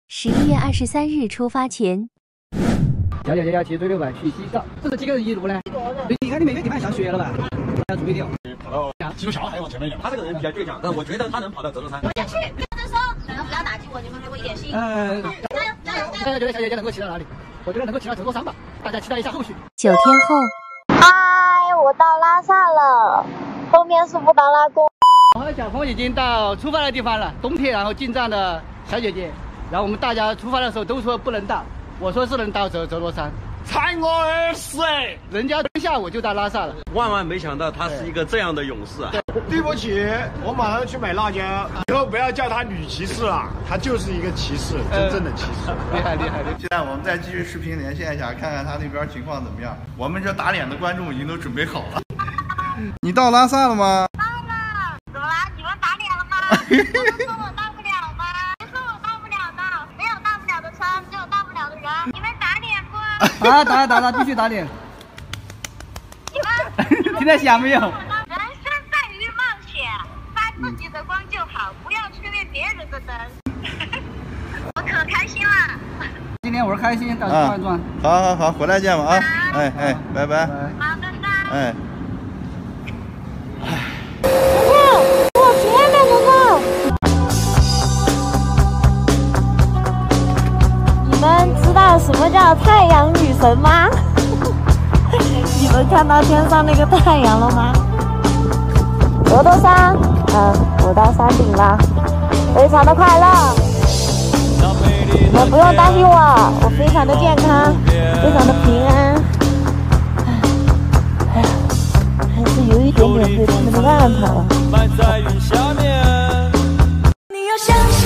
11月23日出发前。 111去追6百去西藏，这是几个人一路呢？你看你妹妹地方上学了吧？要注意点哦。 跑到基督桥还往前面一点。他这个人比较倔强，但我觉得他能跑到德州山。 我要去，不要说，不要打击我，你们给我一点心。 大家觉得小姐姐能够骑到哪里？我觉得能够骑到德州山吧。大家期待一下后续。 9天后， 嗨，我到拉萨了，后面是布达拉宫。 我和小峰已经到出发的地方了，东铁然后进站的小姐姐，然后我们大家出发的时候都说不能到。 我说是能到折罗山， 踩我而死！ 人家下午就到拉萨了， 万万没想到他是一个这样的勇士啊！ 对不起，我马上去买辣椒。以后不要叫她女骑士了，她就是一个骑士，真正的骑士。 厉害厉害！ 现在我们再继续视频连线一下，看看他那边情况怎么样。我们这打脸的观众已经都准备好了。你到拉萨了吗？ 到了，怎么啦？你们打脸了吗？你们说我到不了吗？谁说我到不了的？没有大不了的车，只有大不了的人。你们打脸不？ 打了，必须打脸。 你们听得响没有？ 人生在于冒险，发自己的光就好，不要吹灭别人的灯。我可开心了。 今天玩开心，到处转转。 好，回来见吧啊！哎，拜拜。 好，拜拜。 哎。 我前面的呢？你们知道什么叫太阳女神吗？你们看到天上那个太阳了吗？罗多山，我到山顶了，非常的快乐。你们不用担心我非常的健康，非常的平安。还是有一点点对他们的乱跑。 埋在云下面。你要相信。